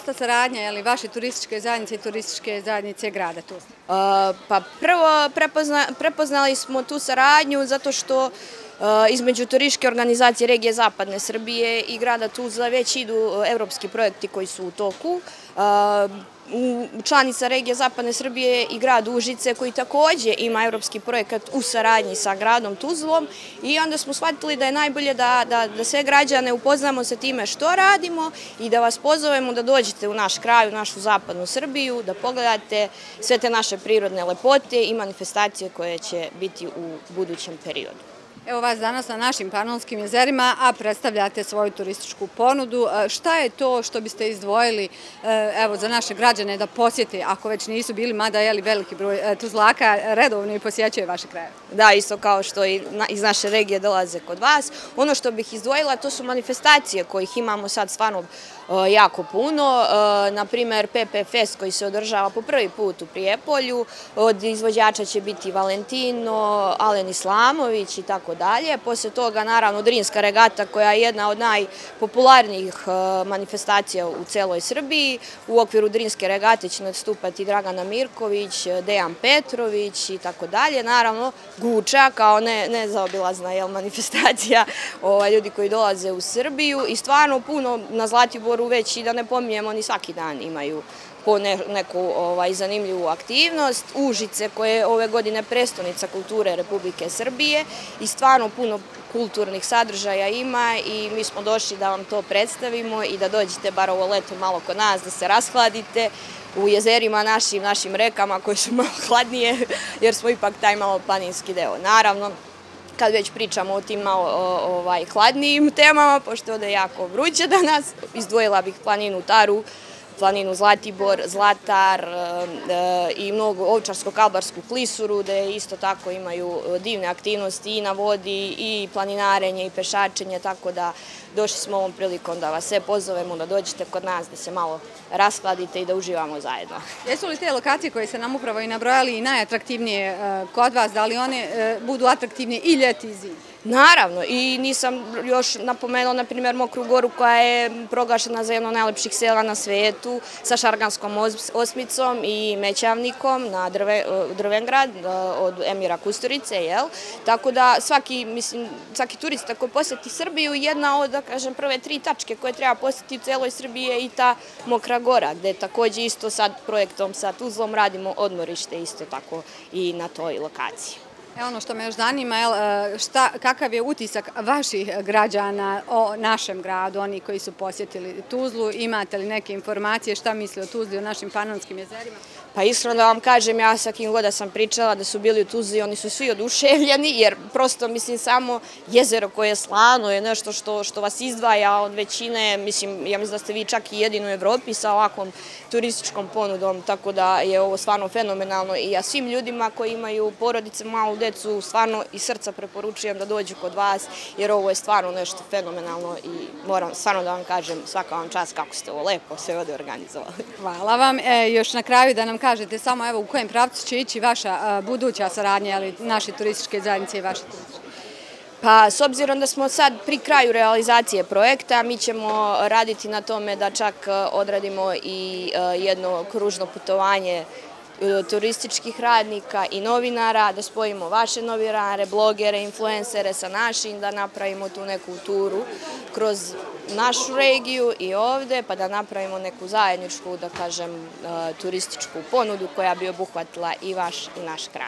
dosta saradnje vaše turističke zajednice i turističke zajednice grada Tuzle? Pa prvo prepoznali smo tu saradnju zato što između turističke organizacije regije Zapadne Srbije i grada Tuzla već idu evropski projekti koji su u toku. Članica regije Zapadne Srbije je i grad Užice koji takođe ima evropski projekat u saradnji sa gradom Tuzlom i onda smo shvatili da je najbolje da sve građane upoznamo sa time što radimo i da vas pozovemo da dođete u naš kraj, u našu Zapadnu Srbiju, da pogledate sve te naše prirodne lepote i manifestacije koje će biti u budućem periodu. Evo vas danas na našim Panonskim jezerima, a predstavljate svoju turističku ponudu. Šta je to što biste izdvojili za naše građane da posjete, ako već nisu bili, mada veliki broj Tuzlaka redovno i posjećuje vaše kraje? Da, isto kao što i iz naše regije dolaze kod vas. Ono što bih izdvojila to su manifestacije kojih imamo sad stvarno jako puno. Naprimer, PP Fest koji se održava po prvi put u Prijepolju. Od izvođača će biti Valentino, Alen Islamović i tako dalje. Posle toga, naravno, Drinska regata koja je jedna od najpopularnijih manifestacija u celoj Srbiji. U okviru Drinske regate će nastupati Dragana Mirković, Dejan Petrović i tako dalje. Naravno, Guča kao nezaobilazna manifestacija ljudi koji dolaze u Srbiju i stvarno puno na Zlatiboru već i da ne pominjemo ni svaki dan imaju po neku zanimljivu aktivnost. Užice koje je ove godine prestonica kulture Republike Srbije i stvarno puno kulturnih sadržaja ima i mi smo došli da vam to predstavimo i da dođete bar ovo leto malo kod nas, da se rashladite u jezerima našim rekama koje su malo hladnije jer smo ipak taj malo planinski deo. Naravno, kad već pričamo o tim malo hladnijim temama, pošto je ovde jako vruće danas, izdvojila bih planinu Taru, planinu Zlatibor, Zlatar i mnogo Ovčarsko-Kalbarsku klisuru, gde isto tako imaju divne aktivnosti i na vodi i planinarenje i pešačenje, tako da došli smo ovom prilikom da vas sve pozovemo da dođete kod nas, da se malo raskladite i da uživamo zajedno. Jesu li te lokacije koje ste nam upravo i nabrojali i najatraktivnije kod vas, da li one budu atraktivnije i ljeti i zimi? Naravno, i nisam još napomenula, na primjer, Mokru Goru koja je proglašena za jedno od najlepših sela na svetu sa Šarganskom osmicom i Mećavnikom na Drvengrad od Emira Kusturice, jel? Tako da svaki turista koji posjeti Srbiju, jedna od, da kažem, prve 3 tačke koje treba posjetiti u celoj Srbiji je i ta Mokra Gora, gde takođe isto sad projektom sa Tuzlom radimo odmorište isto tako i na toj lokaciji. Ono što me još zanima, kakav je utisak vaših građana o našem gradu, oni koji su posjetili Tuzlu, imate li neke informacije šta misle o Tuzli, o našim Panonskim jezerima? Pa iskreno da vam kažem, ja sa kim god da sam pričala da su bili u Tuzli, oni su svi oduševljeni, jer prosto, mislim, samo jezero koje je slano je nešto što vas izdvaja od većine, mislim, ja mislim da ste vi čak i jedini u Evropi sa ovakvom turističkom ponudom, tako da je ovo stvarno fenomenalno i ja svim ljudima koji imaju porodice, malu decu, stvarno iz srca preporučujem da dođu kod vas, jer ovo je stvarno nešto fenomenalno i moram stvarno da vam kažem svaka vam čast kako ste ovo lepo sve ovde organizovali. Hvala vam. Još na kraju da nam kažete samo u kojem pravcu će ići vaša buduća saradnja, naše turističke zajednice i vaše turističke? Pa, s obzirom da smo sad pri kraju realizacije projekta, mi ćemo raditi na tome da čak odradimo i jedno kružno putovanje turističkih radnika i novinara, da spojimo vaše novinare, blogere, influencere sa našim, da napravimo tu neku turu kroz našu regiju i ovde, pa da napravimo neku zajedničku, da kažem, turističku ponudu koja bi obuhvatila i vaš i naš kraj.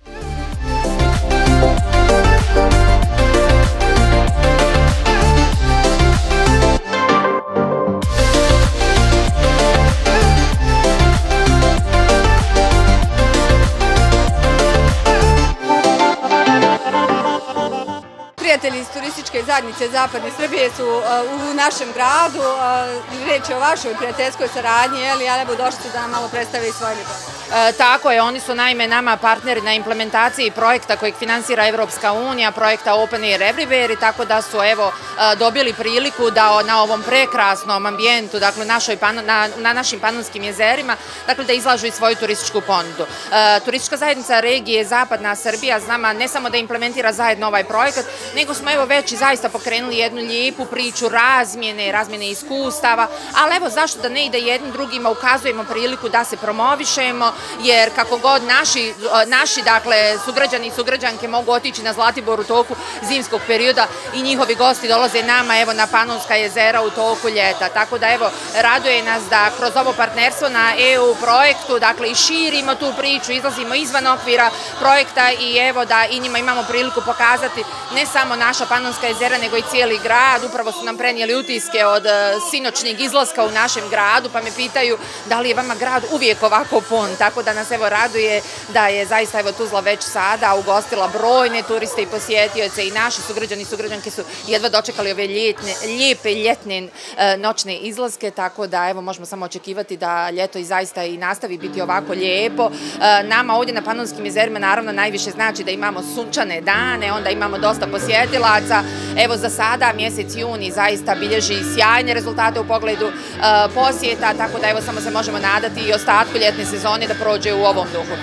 Prijatelji iz turističke zajednice Zapadne Srbije su u našem gradu. Reč je o vašoj prijateljskoj saradnji, ali evo došli su da nam malo predstave i svoje ljubav. Tako je, oni su naime nama partneri na implementaciji projekta kojeg finansira Evropska unija, projekta Open Air Everywhere, tako da su dobili priliku da na ovom prekrasnom ambijentu, dakle na našim panonskim jezerima, dakle da izlažu i svoju turističku ponudu. Turistička zajednica regije Zapadna Srbija znama ne samo da implementira zajedno ovaj projekat, nego smo već i zaista pokrenuli jednu lijepu priču razmjene iskustava, ali evo zašto da ne ide jednim drugima, ukazujemo priliku da se promovišemo, jer kako god naši dakle, sugrađani i sugrađanke mogu otići na Zlatibor u toku zimskog perioda i njihovi gosti dolaze nama na Panonska jezera u toku ljeta. Tako da raduje nas da kroz ovo partnerstvo na EU projektu dakle i širimo tu priču, izlazimo izvan okvira projekta i da i njima imamo priliku pokazati ne samo naša Panonska jezera nego i cijeli grad. Upravo su nam prenijeli utiske od sinoćnjeg izlaska u našem gradu pa me pitaju da li je vama grad uvijek ovako pun. Tako da nas raduje da je zaista Tuzla već sada ugostila brojne turiste i posjetioce i naši sugrađani i sugrađanke su jedva dočekali ove lijepe ljetne noćne izlaske, tako da možemo samo očekivati da ljeto i zaista i nastavi biti ovako lijepo. Nama ovdje na Panonskim jezerima naravno najviše znači da imamo sunčane dane, onda imamo dosta posjetilaca. Evo za sada mjesec juni zaista bilježi sjajne rezultate u pogledu posjeta, tako da samo se možemo nadati i ostatku ljetne sezone da prođe u ovom duhu.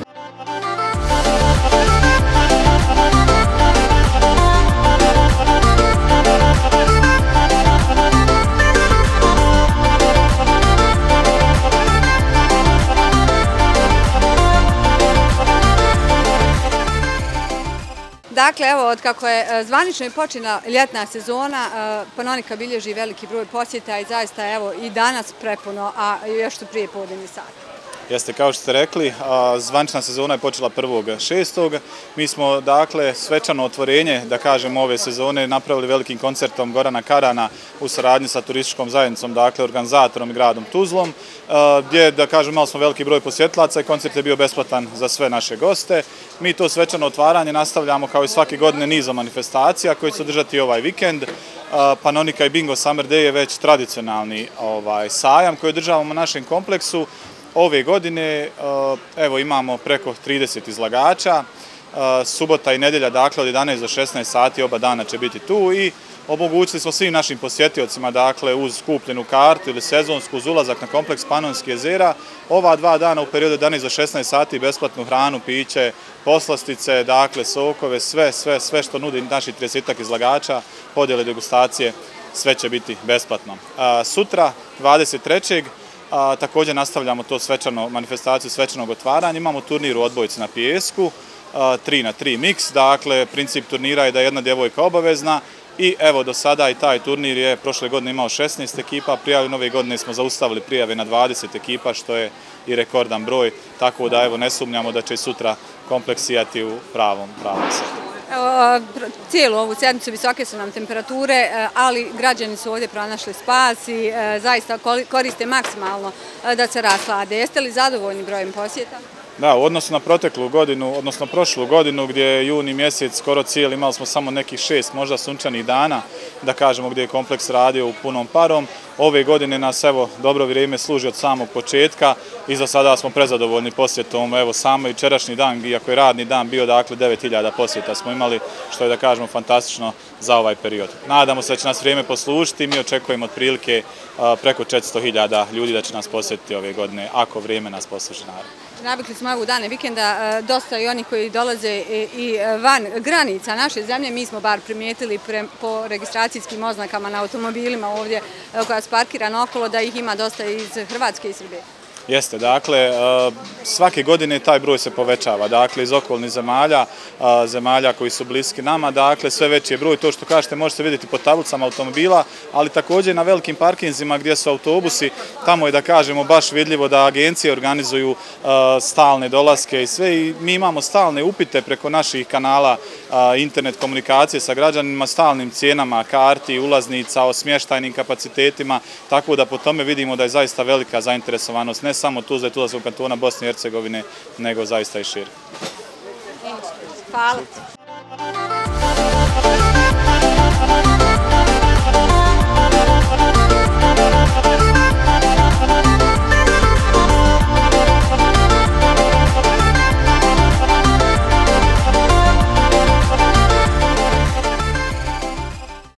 Dakle, evo, od kako je zvanično i počela ljetna sezona, Panonika bilježi veliki broj posjeta i zaista, evo, i danas prepuno, a još su prije podnevni sati. Jeste, kao što ste rekli, zvanična sezona je počela 1.6. Mi smo, dakle, svečano otvorenje, da kažemo, ove sezone napravili velikim koncertom Gorana Karana u saradnji sa turističkom zajednicom, dakle, organizatorom i gradom Tuzlom, gdje, da kažem, imali smo veliki broj posjetilaca i koncert je bio besplatan za sve naše goste. Mi to svečano otvaranje nastavljamo kao i svake godine nizom manifestacija koji će se održati ovaj vikend. Panonika i Bingo Summer Day je već tradicionalni sajam koji održavamo u našem kompleksu. Ove godine imamo preko 30 izlagača, subota i nedjelja, dakle od 11 do 16 sati oba dana će biti tu i omogućili smo svim našim posjetiocima, dakle uz kupljenu kartu ili sezonsku uz ulazak na kompleks Panonskih jezera, ova 2 dana u periodu 11 do 16 sati besplatnu hranu, piće, poslastice, dakle sokove, sve što nudi naših 30 izlagača, podjele degustacije, sve će biti besplatno. Sutra, 23. Također nastavljamo to manifestaciju svečanog otvaranja. Imamo turnir u odbojci na pijesku, 3x3 miks, dakle princip turnira je da je jedna djevojka obavezna i evo do sada i taj turnir je prošle godine imao 16 ekipa, prijave ove godine smo zaustavili prijave na 20 ekipa što je i rekordan broj, tako da ne sumnjamo da će i sutra kompleks sijati u pravom svijetu. Cijelu ovu sjednicu visoke su nam temperature, ali građani su ovdje pronašli spas i zaista koriste maksimalno da se raslade. Jeste li zadovoljni brojem posjeta? Da, u odnosu na proteklu godinu, odnosno prošlu godinu gdje je juni mjesec skoro cijeli, imali smo samo nekih 6 možda sunčanih dana, da kažemo gdje je kompleks radio u punom parom. Ove godine nas dobro vrijeme služi od samog početka i za sada smo prezadovoljni posjetom. Evo samo jučerašnji dan, iako je radni dan bio, dakle 9000 posjeta smo imali, što je da kažemo fantastično za ovaj period. Nadamo se da će nas vrijeme poslužiti i mi očekujemo otprilike preko 400.000 ljudi da će nas posjetiti ove godine, ako vrijeme nas posluži naravno. Navikli smo u dane vikenda, dosta i oni koji dolaze i van granica naše zemlje, mi smo bar primijetili po registracijskim oznakama na automobilima ovdje koja su parkirana okolo da ih ima dosta iz Hrvatske i Srbije. Jeste, dakle, svake godine taj broj se povećava, dakle, iz okolnih zemalja koji su bliski nama, dakle, sve veći je broj, to što kažete možete vidjeti po tablicama automobila, ali također na velikim parkinzima gdje su autobusi, tamo je, da kažemo, baš vidljivo da agencije organizuju stalne dolaske i sve i mi imamo stalne upite preko naših kanala internet komunikacije sa građanima, stalnim cijenama, karti, ulaznica, o smještajnim kapacitetima, tako da po tome vidimo da je zaista velika zainteresovanost, ne samo Tuzle i Tuzlanskog kantona Bosne i Hercegovine, nego zaista i šire. Hvala.